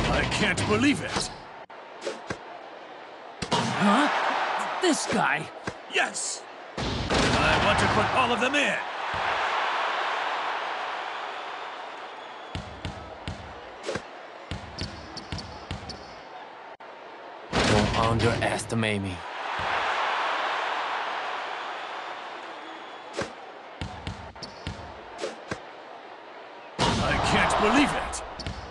I can't believe it! Huh? This guy? Yes! I want to put all of them in! Don't underestimate me. I can't believe it!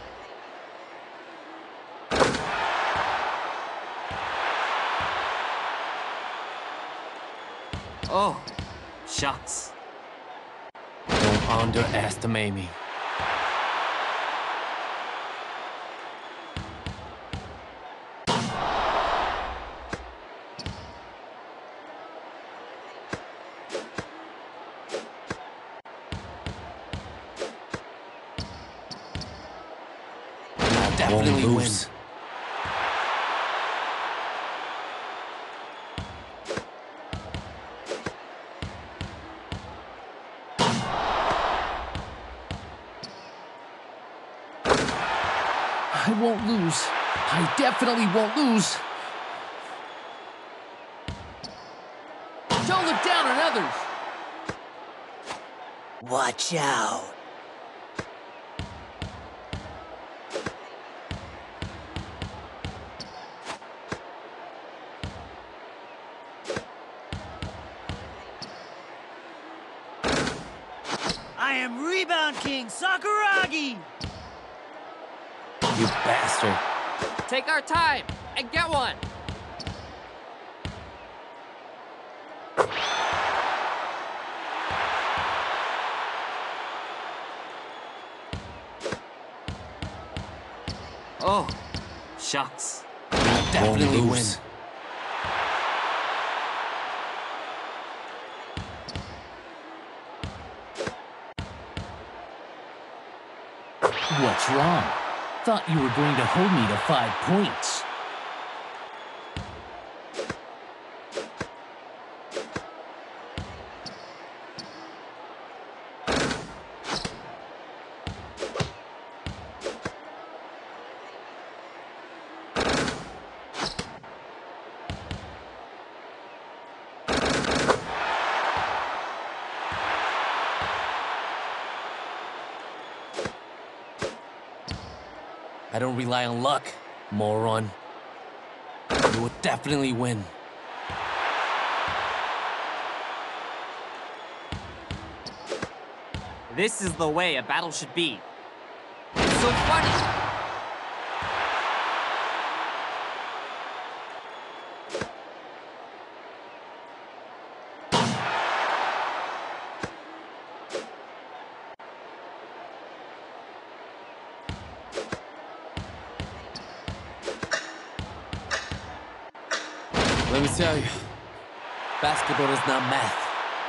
Oh, shucks. Don't underestimate me. I definitely Won't win. lose. I won't lose. I definitely won't lose. Don't look down on others. Watch out. I am Rebound King Sakuragi! You bastard. Take our time and get one. Oh, shucks. I definitely Won't win. lose. What's wrong? Thought you were going to hold me to 5 points. I don't rely on luck, moron. You will definitely win. This is the way a battle should be. It's so funny. Let me tell you, basketball is not math.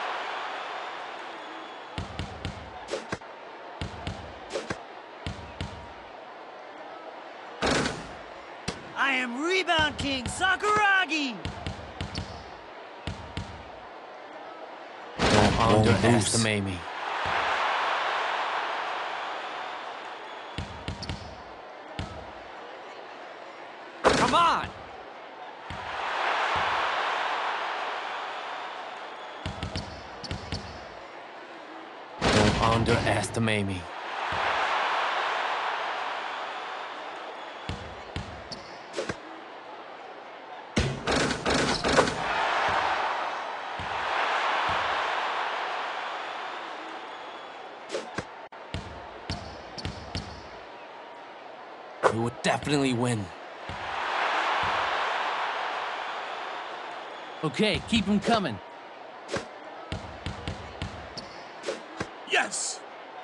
I am Rebound King Sakuragi! Don't underestimate me. Come on. Don't underestimate me. You will definitely win. Okay, keep them coming. Yes!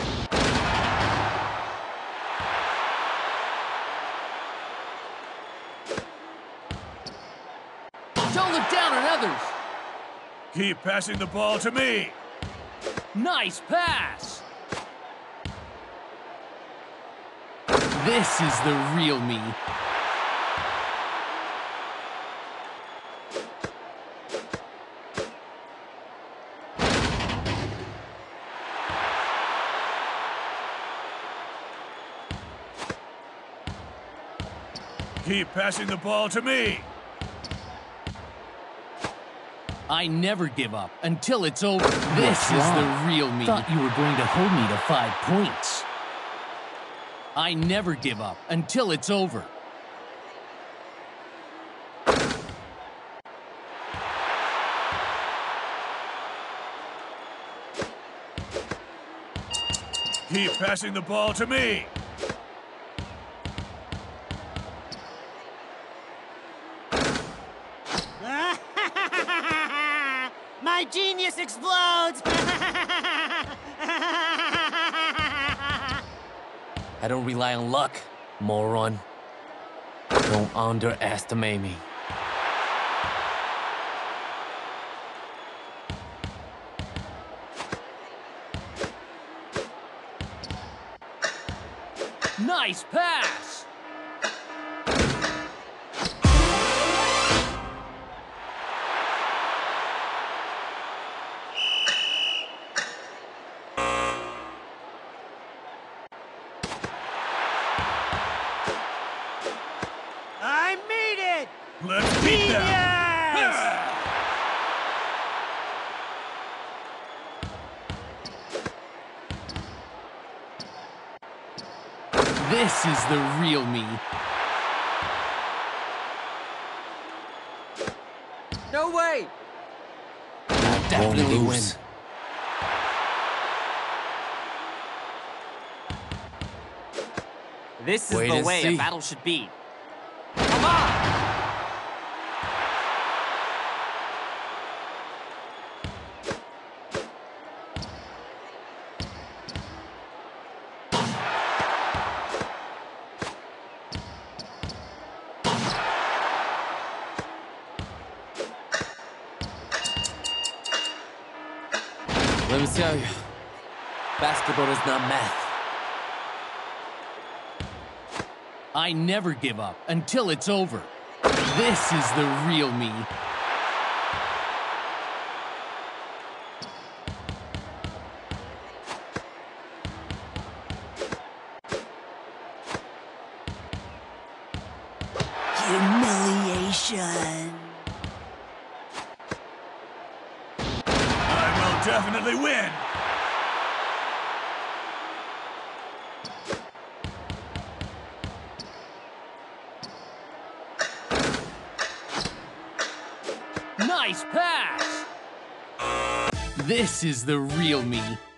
Don't look down on others. Keep passing the ball to me! Nice pass. This is the real me. Keep passing the ball to me. I never give up until it's over. This is the real me. Thought you were going to hold me to 5 points. I never give up until it's over. Keep passing the ball to me. My genius explodes! I don't rely on luck, moron. Don't underestimate me. Nice pass! I made it! Let's beat them. Genius! This is the real me. No way! I definitely win. This is Wait the and way see. a battle should be. Come on! Let me tell you, basketball is not math. I never give up until it's over. This is the real me. Humiliation. I will definitely win. Nice pass! This is the real me.